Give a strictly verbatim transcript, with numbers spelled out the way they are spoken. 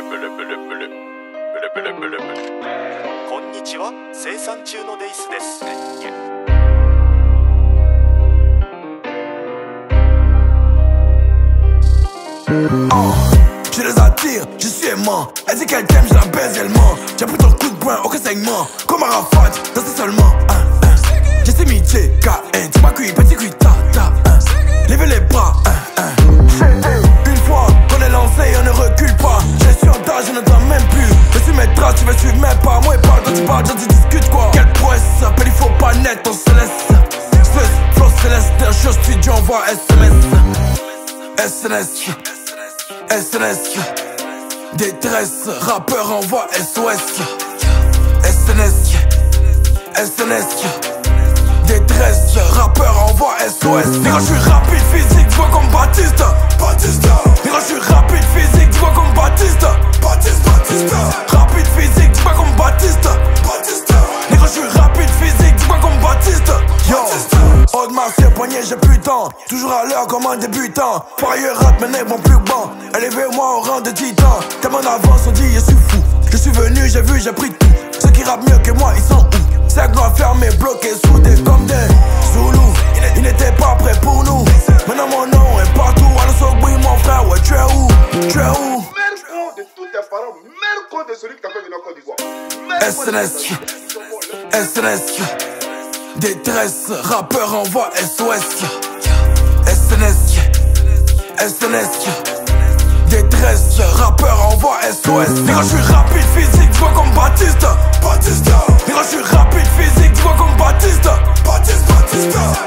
こんにちは、生産中のデイスです。 Oh, je les attire, je suis aimant. Elle dit qu'elle t'aime, je la baise, elle ment. J'ai pris ton coup de poing, aucun saignement. Comme Arafat, danser seulement. Hein, hein. J'ai ces métiers, K N, tu m'as cuit, petit cuit, ta ta. Hein. Levez les bras, hein, hein. Une fois qu'on est lancé, on ne recule pas. J'ai su en tas, je n'entends même plus. Je suis mes traces, tu veux suivre mes pas. Moi et parle, toi tu parles, toi tu discutes quoi. Quelle prouesse, appelle, il faut pas net, on se laisse. Stress, flow céleste, un jour studio, on voit S M S. S N S, S N S, détresse, rappeur envoie S O S. S N S, S N S, détresse, rappeur envoie S O S. Nigga, je suis rapide physique, tu vois comme Baptiste, Baptiste. Nigga, je suis rapide physique, tu vois comme Baptiste, Baptiste, Baptiste. Rapide physique, tu vois comme Baptiste, Baptiste. Nigga, je suis rapide physique, tu vois comme Baptiste. Yo, haut de marché, poignet, j'ai plus de temps. Toujours à l'heure comme un débutant. Fire rap, mes nègres vont plus bon. Élevez-moi au rang de titan. Tellement en avance, on dit je suis fou. Je suis venu, j'ai vu, j'ai pris tout. Ceux qui rappent mieux que moi, ils sont où? C'est gloire fermé, bloqué, soudé comme des Zoulous. Ils n'étaient pas prêts pour nous. Maintenant mon nom est partout. Alors oui mon frère, ouais, tu es où? Tu es où? Merde de tous tes parents, merde de celui qui t'a fait venir en Côte d'Ivoire. S N S, S N S, détresse, rappeur envoie S O S. S N S, S N S, détresse, rappeur envoie S O S. Nigga, je suis rapide physique, tu vois comme Baptiste, Baptiste. Nigga, je suis rapide physique, tu vois comme Baptiste, Baptiste, Baptiste.